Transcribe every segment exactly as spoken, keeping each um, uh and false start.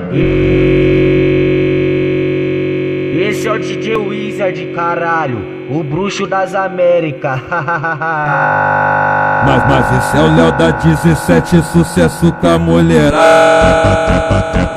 E esse é o D J Wizard, caralho, o bruxo das Américas. Mas, mas esse é o Léo da dezessete, sucesso com a mulherada.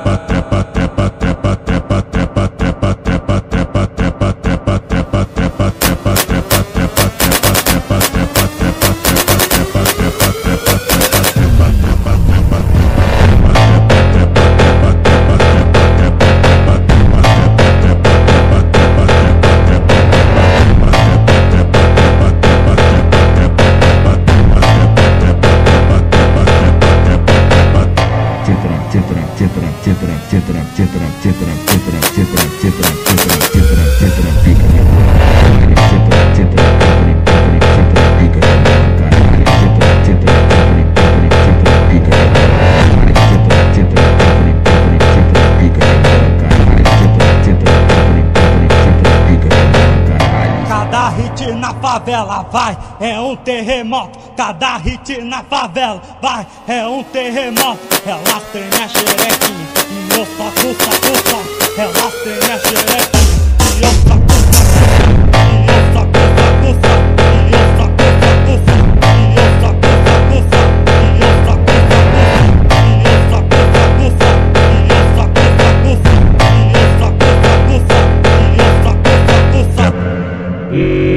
Cada hit na favela vai, é um terremoto. Cada hit na favela vai, é um terremoto. Ela treina xerequinha e eu saco, saco, saco. Ela treina xerequinha e eu saco, saco, e eu saco, saco, saco. E eu saco, saco, saco. E eu saco, saco, saco. E eu saco, saco, saco. E eu saco, saco, saco. E eu saco, saco, saco. E eu saco, saco, saco. E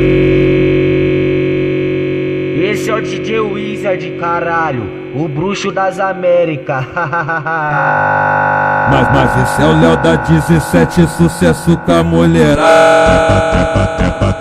esse é o D J Wizard, caralho, o bruxo das Américas. Mas, mas esse é o Léo da dezessete, sucesso com a mulherada.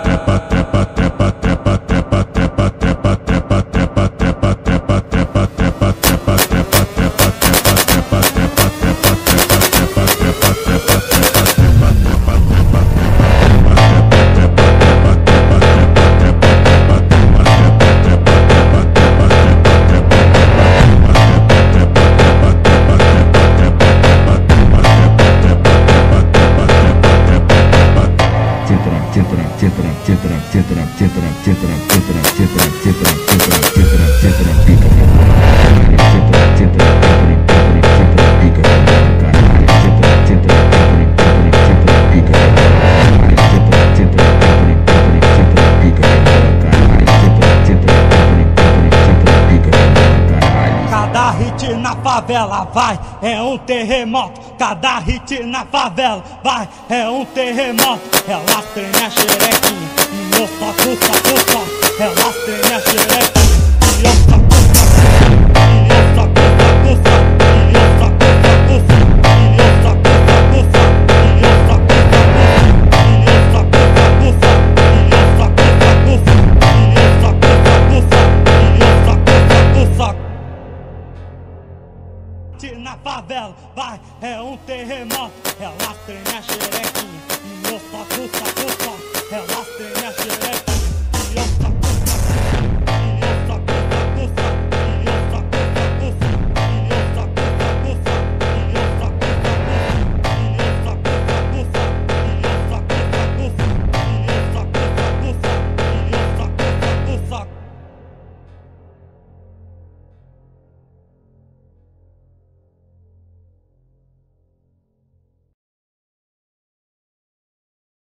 Cada hit na favela vai, é um terremoto. Cada hit na favela vai, é um terremoto. Ela treina xerequinha e eu saco, saco, saco. Ela treina xerequinha e eu saco, saco, saco. E eu saco, saco, saco. E eu saco, saco, saco. E eu saco, saco, saco. E eu saco, saco, saco. E eu saco, saco, saco. E eu saco, saco, saco. E eu saco, saco, saco. Na favela vai, é um terremoto. Ela treina xerequinha e eu saco, saco, saco. Ela treina xerequinha e eu saco.